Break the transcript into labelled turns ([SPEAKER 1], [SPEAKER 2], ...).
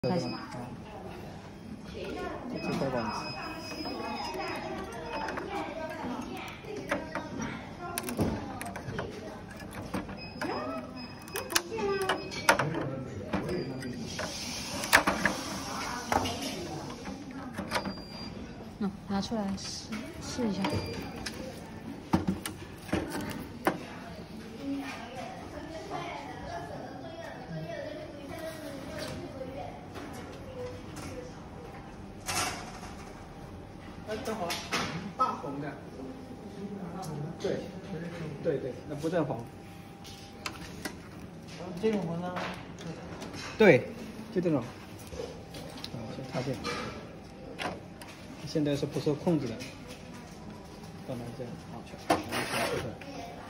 [SPEAKER 1] 开始。
[SPEAKER 2] 这再往一次。
[SPEAKER 1] 拿出来试一下。
[SPEAKER 2] 正好，大红的。对，对对，那不正红。
[SPEAKER 3] 这种红呢？
[SPEAKER 2] 对，就这种。先插进。现在是不受控制的。慢慢这样，好，完全出来。